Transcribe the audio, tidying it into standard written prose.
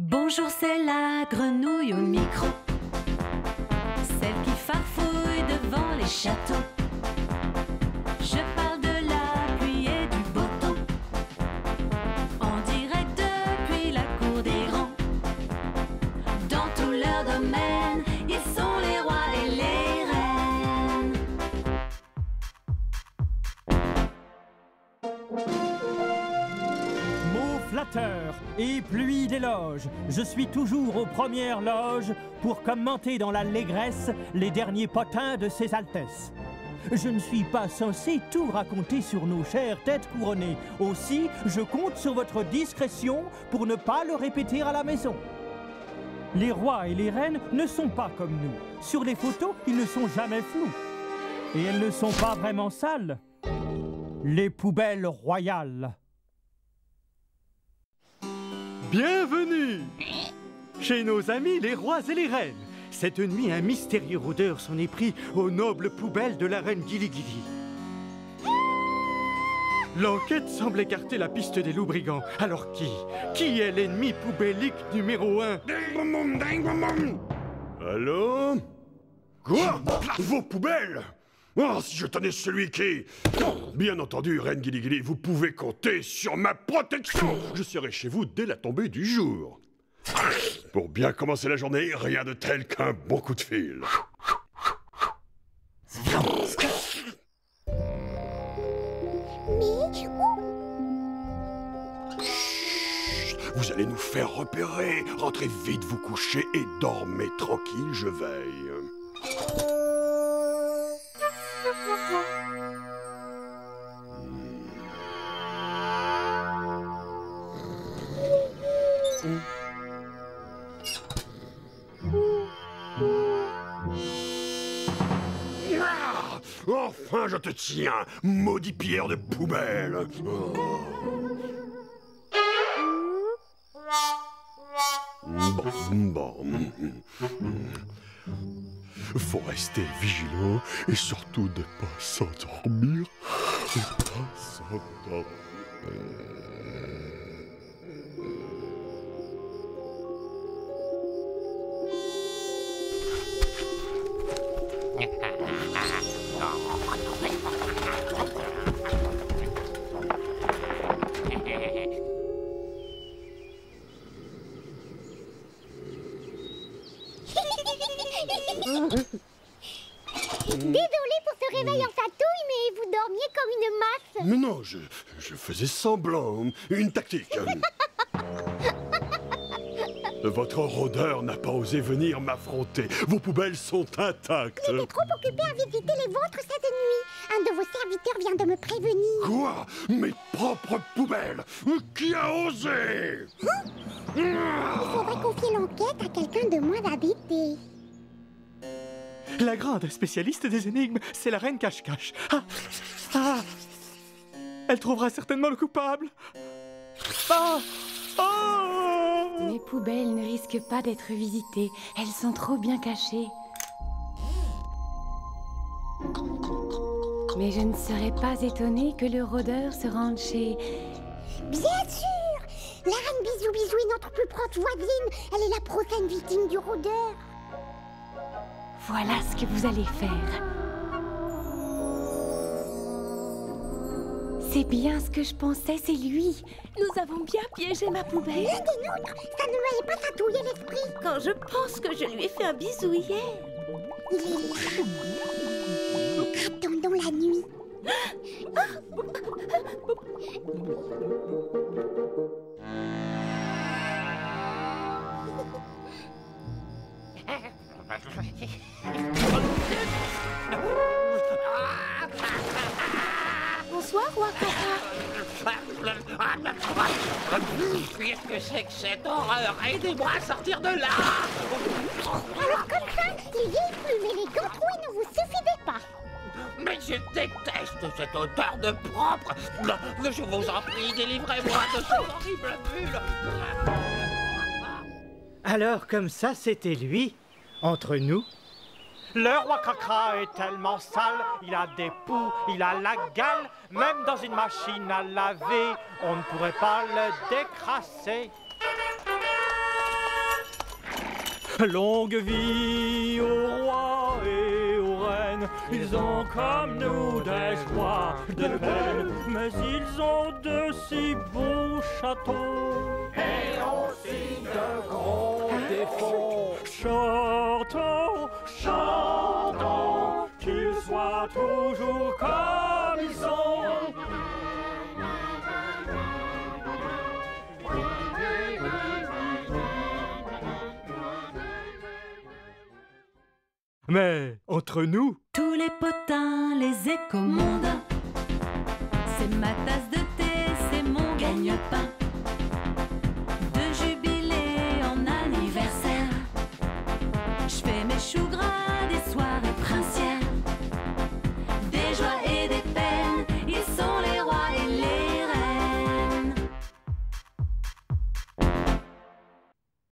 Bonjour, c'est la grenouille au micro, celle qui farfouille devant les châteaux. Je parle de la pluie et du beau temps, en direct depuis la cour des grands. Dans tout leur domaine, ils sont les rois et les reines. Mots flatteurs et pluie d'éloges, je suis toujours aux premières loges pour commenter dans l'allégresse les derniers potins de ses altesses. Je ne suis pas censé tout raconter sur nos chères têtes couronnées. Aussi, je compte sur votre discrétion pour ne pas le répéter à la maison. Les rois et les reines ne sont pas comme nous. Sur les photos, ils ne sont jamais flous. Et elles ne sont pas vraiment sales. Les poubelles royales. Bienvenue chez nos amis les rois et les reines. Cette nuit, un mystérieux rôdeur s'en est pris aux nobles poubelles de la reine Gili-Gili. L'enquête semble écarter la piste des loups brigands. Alors qui est l'ennemi poubellique numéro 1? Allô? Quoi? Vos poubelles? Oh, si je tenais celui qui... Bien entendu, Reine Gili-Gili, vous pouvez compter sur ma protection. Je serai chez vous dès la tombée du jour. Pour bien commencer la journée, rien de tel qu'un bon coup de fil. Vous allez nous faire repérer. Rentrez vite vous coucher et dormez tranquille, je veille. Enfin, je te tiens, maudit pilleur de poubelle. Bon. Faut rester vigilant et surtout ne pas s'endormir. Désolé pour ce réveil en fatouille, mais vous dormiez comme une masse. Mais non, je faisais semblant. Une tactique. Votre rôdeur n'a pas osé venir m'affronter. Vos poubelles sont intactes. J'étais trop occupée à visiter les vôtres cette nuit. Un de vos serviteurs vient de me prévenir. Quoi? Mes propres poubelles? Qui a osé? Il faudrait confier l'enquête à quelqu'un de moins habité. La grande spécialiste des énigmes, c'est la reine Cache-Cache. Elle trouvera certainement le coupable. Mes poubelles ne risquent pas d'être visitées. Elles sont trop bien cachées. Mais je ne serais pas étonnée que le rôdeur se rende chez... Bien sûr! La reine Bisou Bisou est notre plus proche voisine. Elle est la prochaine victime du rôdeur. Voilà ce que vous allez faire. C'est bien ce que je pensais, c'est lui. Nous avons bien piégé ma poubelle. L'un des nôtres, ça ne m'avait pas chatouillé l'esprit. Quand je pense que je lui ai fait un bisou hier. Il est là. Attendons la nuit. Bonsoir, roi Kaka. Qu'est-ce que c'est que cette horreur? Aidez-moi à sortir de là! Alors comme ça, les vieilles plumes et les gants troués ne vous suffisaient pas. Mais je déteste cette odeur de propre! Je vous en prie, délivrez-moi de cette horrible bulle! Alors comme ça, c'était lui, entre nous. Le roi Caca est tellement sale, il a des poux, il a la gale, même dans une machine à laver, on ne pourrait pas le décrasser. Longue vie aux rois et aux reines, ils ont comme nous des joies, des peines, mais ils ont de si beaux châteaux. Et aussi de gros défauts. Chantons, chantons, qu'ils soient toujours comme ils sont. Mais entre nous, Tous les potins, les écomondes, c'est ma tasse de thé, c'est mon gagne-pain. De jubilé en anniversaire, je fais mes choux gras.